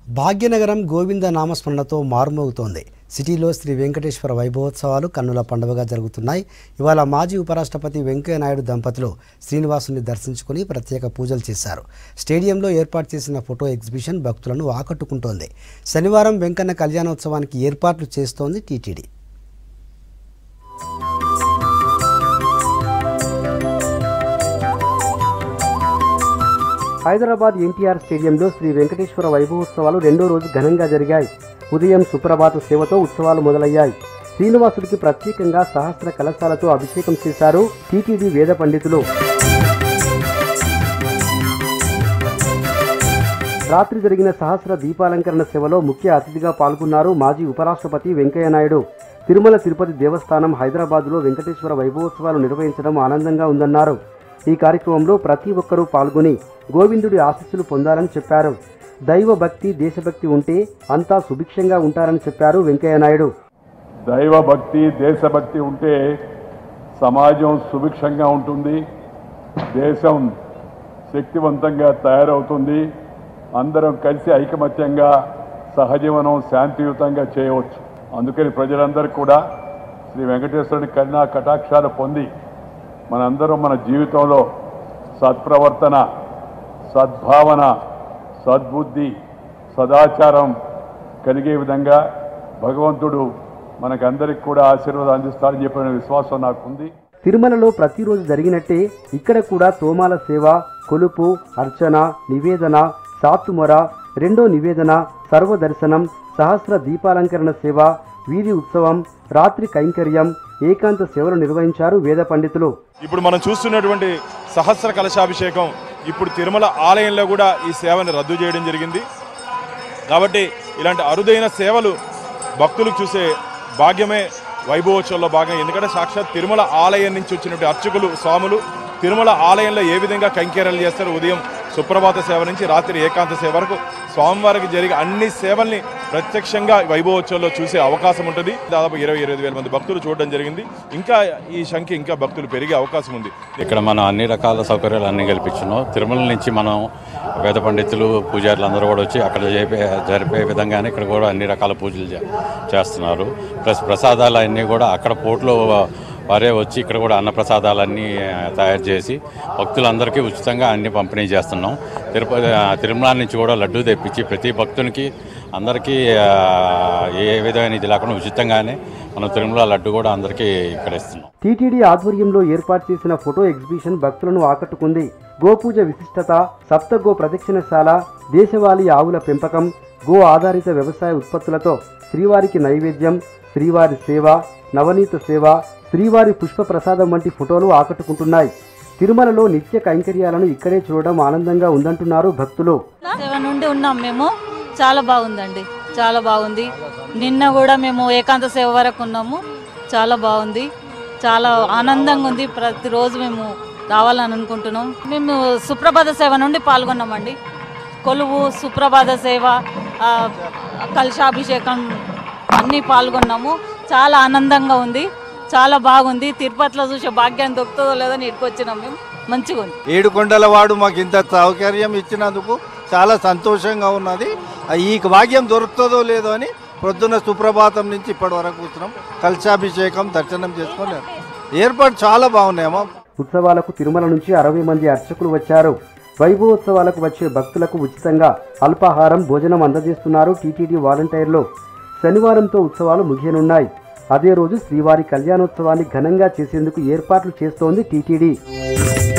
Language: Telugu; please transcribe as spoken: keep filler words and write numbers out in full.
భాగ్యనగరం గోవింద నామస్మరణతో మారుమోగుతోంది. సిటీలో శ్రీ వెంకటేశ్వర వైభవోత్సవాలు కన్నుల పండుగగా జరుగుతున్నాయి. ఇవాళ మాజీ ఉపరాష్ట్రపతి వెంకయ్యనాయుడు దంపతులు శ్రీనివాసుని దర్శించుకుని ప్రత్యేక పూజలు చేశారు. స్టేడియంలో ఏర్పాటు చేసిన ఫోటో ఎగ్జిబిషన్ భక్తులను ఆకట్టుకుంటోంది. శనివారం వెంకన్న కళ్యాణోత్సవానికి ఏర్పాట్లు చేస్తోంది టీటీడీ. హైదరాబాద్ ఎన్టీఆర్ స్టేడియంలో శ్రీ వెంకటేశ్వర వైభవోత్సవాలు రెండో రోజు ఘనంగా జరిగాయి. ఉదయం సుప్రభాత సేవతో ఉత్సవాలు మొదలయ్యాయి. శ్రీనివాసుడికి ప్రత్యేకంగా సహస్ర కలశాలతో అభిషేకం చేశారు టీటీడీ వేద పండితులు. రాత్రి జరిగిన సహస్ర దీపాలంకరణ సేవలో ముఖ్య అతిథిగా పాల్గొన్నారు మాజీ ఉపరాష్ట్రపతి వెంకయ్యనాయుడు. తిరుమల తిరుపతి దేవస్థానం హైదరాబాద్లో వెంకటేశ్వర వైభవోత్సవాలు నిర్వహించడం ఆనందంగా ఉందన్నారు. ఈ కార్యక్రమంలో ప్రతి ఒక్కరూ పాల్గొని గోవిందుడి ఆశీస్సులు పొందాలని చెప్పారు. దైవ భక్తి దేశభక్తి ఉంటే అంతా సుభిక్షంగా ఉంటారని చెప్పారు వెంకయ్యనాయుడు. దైవ భక్తి దేశభక్తి ఉంటే సమాజం సుభిక్షంగా ఉంటుంది, దేశం శక్తివంతంగా తయారవుతుంది, అందరం కలిసి ఐకమత్యంగా సహజీవనం శాంతియుతంగా చేయవచ్చు. అందుకని ప్రజలందరూ కూడా శ్రీ వెంకటేశ్వరుడి కరుణా కటాక్షాలు పొంది మనందరం మన జీవితంలో సత్ప్రవర్తన, సద్భావన, సద్బుద్ధి, సదాచారం కలిగే విధంగా భగవంతుడు మనకందరికి కూడా ఆశీర్వాదం అందిస్తారని చెప్పిన విశ్వాసం నాకుంది. తిరుమలలో ప్రతిరోజు జరిగినట్టే ఇక్కడ కూడా తోమాల సేవ, కొలుపు, అర్చన, నివేదన, సాత్తుమొర, రెండో నివేదన, సర్వదర్శనం, సహస్ర దీపాలంకరణ సేవ, వీధి ఉత్సవం, రాత్రి కైంకర్యం, ఏకాంత సేవలు నిర్వహించారు వేద పండితులు. ఇప్పుడు మనం చూస్తున్నటువంటి సహస్ర కలశాభిషేకం ఇప్పుడు తిరుమల ఆలయంలో కూడా ఈ సేవను రద్దు చేయడం జరిగింది. కాబట్టి ఇలాంటి అరుదైన సేవలు భక్తులకు చూసే భాగ్యమే వైభవోత్సవంలో భాగం. ఎందుకంటే సాక్షాత్ తిరుమల ఆలయం నుంచి వచ్చినటువంటి అర్చకులు స్వాములు తిరుమల ఆలయంలో ఏ విధంగా కైంకర్యాలు చేస్తారు, ఉదయం సుప్రభాత సేవ నుంచి రాత్రి ఏకాంత సేవ వరకు స్వామివారికి జరిగే అన్ని సేవల్ని ప్రత్యక్షంగా వైభవోత్సవంలో చూసే అవకాశం ఉంటుంది. దాదాపు ఇరవై ఇరవై వేల మంది భక్తులు చూడడం జరిగింది. ఇంకా ఈ సంఖ్య ఇంకా భక్తులు పెరిగే అవకాశం ఉంది. ఇక్కడ మనం అన్ని రకాల సౌకర్యాలు అన్ని కల్పించున్నాం. తిరుమల నుంచి మనం వేద పండితులు పూజారులు అందరూ కూడా వచ్చి అక్కడ జరిపే జరిపే విధంగానే ఇక్కడ కూడా అన్ని రకాల పూజలు చేస్తున్నారు. ప్లస్ ప్రసాదాలు అన్నీ కూడా అక్కడ పోట్లో వారే వచ్చి ఇక్కడ కూడా అన్నప్రసాదాలన్నీ తయారు చేసి భక్తులందరికీ ఉచితంగా అన్ని పంపిణీ చేస్తున్నాం. తిరుపతి తిరుమల నుంచి కూడా లడ్డూ తెప్పించి ప్రతి భక్తునికి అందరికీ ఏ విధమైన ఇది లేకుండా ఉచితంగానే మనం తిరుమల లడ్డు కూడా అందరికీ ఇక్కడ ఇస్తున్నాం. టీటీడీ ఆధ్వర్యంలో ఏర్పాటు చేసిన ఫోటో ఎగ్జిబిషన్ భక్తులను ఆకట్టుకుంది. గోపూజ విశిష్టత, సప్త గో ప్రదక్షిణశాల, దేశవాళీ ఆవుల పెంపకం, గో ఆధారిత వ్యవసాయ ఉత్పత్తులతో శ్రీవారికి నైవేద్యం, శ్రీవారి సేవ, నవనీత సేవ, శ్రీవారి పుష్ప ప్రసాదం వంటి ఫోటోలు ఆకట్టుకుంటున్నాయి. తిరుమలలో నిత్య కైంకర్యాలను ఇక్కడే చూడడం ఆనందంగా ఉందంటున్నారు భక్తులు. సేవ నుండి ఉన్నాం మేము, చాలా బాగుందండి, చాలా బాగుంది. నిన్న కూడా మేము ఏకాంత సేవ వరకు ఉన్నాము, చాలా బాగుంది, చాలా ఆనందంగా ఉంది. ప్రతిరోజు మేము రావాలని అనుకుంటున్నాం. మేము సుప్రభాత సేవ నుండి పాల్గొన్నామండి. కొలువు, సుప్రభాత సేవ, కలశాభిషేకం అన్నీ పాల్గొన్నాము. చాలా ఆనందంగా ఉంది, చాలా బాగుంది. తిరుపతిలో చూసే భాగ్యాన్ని దొరుకుతుందో లేదో ఇక్కడికి వచ్చినాం మేము. మంచిగా ఉంది. ఏడుకొండల వాడు మాకు ఇంత సౌకర్యం ఇచ్చినందుకు చాలా సంతోషంగా ఉన్నది. ఈ భాగ్యం దొరుకుతుందో లేదో అని పొద్దున్న సుప్రభాతం నుంచి ఇప్పటి వరకు కూర్చున్నాం. కలశాభిషేకం దర్శనం చేసుకొని ఏర్పాటు చాలా బాగున్నాయమ్మా. ఉత్సవాలకు తిరుమల నుంచి అరవై మంది అర్చకులు వచ్చారు. వైభవోత్సవాలకు వచ్చే భక్తులకు ఉచితంగా అల్పాహారం, భోజనం అందజేస్తున్నారు టీటీడీ వాలంటీర్లు. శనివారంతో ఉత్సవాలు ముగియనున్నాయి. అదే రోజు శ్రీవారి కళ్యాణోత్సవాన్ని ఘనంగా చేసేందుకు ఏర్పాట్లు చేస్తోంది టీటీడీ.